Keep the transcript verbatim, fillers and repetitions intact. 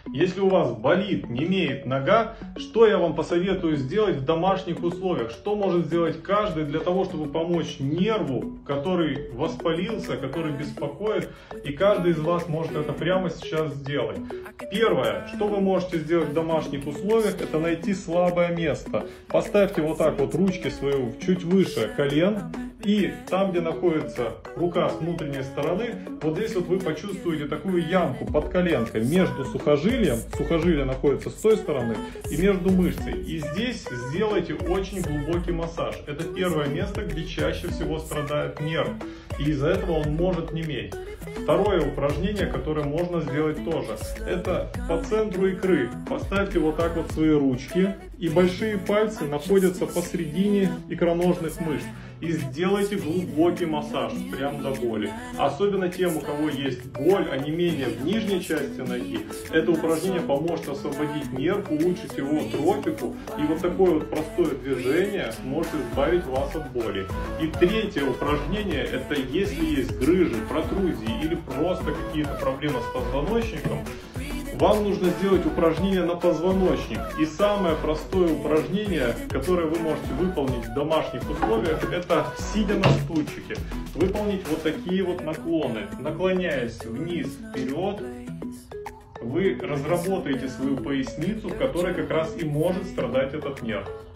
Если у вас болит, немеет нога, что я вам посоветую сделать в домашних условиях? Что может сделать каждый для того, чтобы помочь нерву, который воспалился, который беспокоит, и каждый из вас может это прямо сейчас сделать. Первое, что вы можете сделать в домашних условиях, это найти слабое место. Поставьте вот так вот ручки свою чуть выше колен. И там, где находится рука с внутренней стороны, вот здесь вот вы почувствуете такую ямку под коленкой между сухожилием, сухожилие находится с той стороны, и между мышцей. И здесь сделайте очень глубокий массаж. Это первое место, где чаще всего страдает нерв, и из-за этого он может неметь. Второе упражнение, которое можно сделать тоже, это по центру икры. Поставьте вот так вот свои ручки, и большие пальцы находятся посередине икроножных мышц. И сделайте глубокий массаж, прям до боли. Особенно тем, у кого есть боль, онемение в нижней части ноги, это упражнение поможет освободить нерв, улучшить его трофику. И вот такое вот простое движение может избавить вас от боли. И третье упражнение, это если есть грыжи, протрузии или просто какие-то проблемы с позвоночником, вам нужно сделать упражнение на позвоночник. И самое простое упражнение, которое вы можете выполнить в домашних условиях, это сидя на стульчике. Выполнить вот такие вот наклоны. Наклоняясь вниз, вперед, вы разработаете свою поясницу, в которой как раз и может страдать этот нерв.